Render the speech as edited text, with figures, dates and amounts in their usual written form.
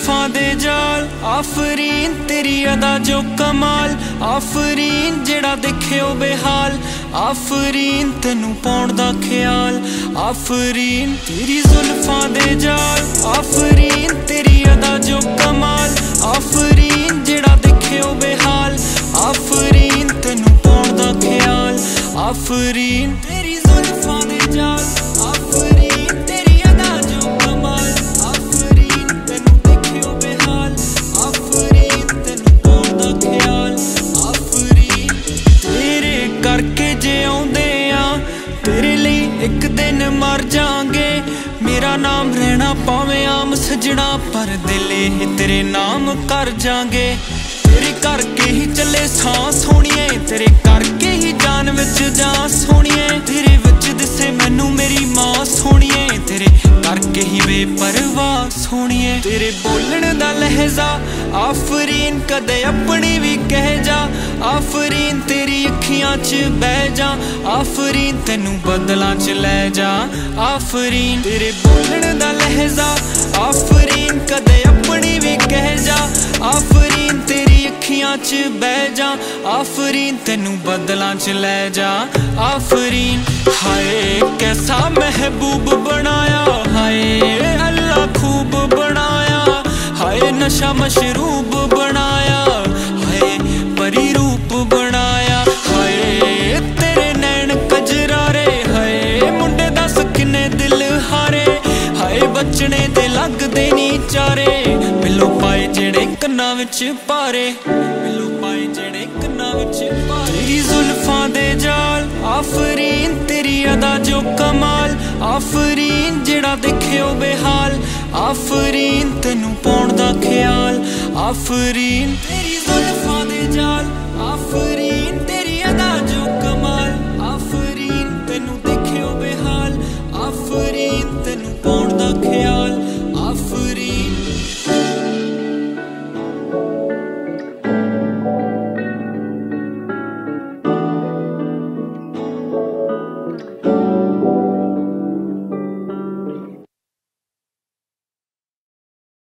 जुल्फां दे जाल आफरीन तेरी अदा जो कमाल आफरीन जेड़ा दिखे ओ बेहाल आफरीन तेनू पाउण दा ख्याल आफरीन तेरी जुल्फां दे जाल आफरीन तेरी अदा जो कमाल आफरीन जेड़ा दिखे ओ बेहाल आफरीन तेनू पाउण दा ख्याल आफरीन तेरी जुल्फां दे जाल आफरीन तेरी अदा जो कमाल आफरीन तेनू दिखे ओ बेहाल आफरीन तेनू पाउण दा ख्याल आफरीन तेरे करके जे आउंदे आ तेरे लई एक दिन मर जांगे मेरा नाम रहना पावे आम सजना पर दिले ही तेरे नाम कर जांगे तेरे करके ही चले सांस सोहणिए तेरे करके ही जान विच जा सोहणिए तेरे विच दिसे मैनू मेरी मां सोहणिए तेरे करके ही बेपरवाह सोहणिए तेरे बोलण दा लहजा आफरीन कदे अपनी भी कह जा आफरीन तेरी अखियां च बह जा आफरीन तेनू बदलां च लै जा आफरीन तेरे बोलण दा लहजा आफरीन कदे अपनी भी कह जा आफरीन तेरी अखियां च बह जा आफरीन तेनू बदलां च लै जा आफरीन हाय कैसा महबूब बनाया हाय अल्लाह खूब बनाया हाय नशा मशरूब बनाया हाय परी रूप बनाया हाय तेरे नैन कजरारे हाय मुंडे दस किन्ने दिल हारे हाय बचने ते लगदे नी चारे पिलो पाए जेड़े कन्नां विच पारे पिलो पाए जेड़े कन्नां विच पारे तेरी जुल्फां दे जाल आफरीन तेरी अदा जो कमाल आफरीन जेड़ा दिखे ओ बेहाल आफरीन तेनू पाउण दा ख्याल आफरीन तेरी जुल्फां दे जाल आफरीन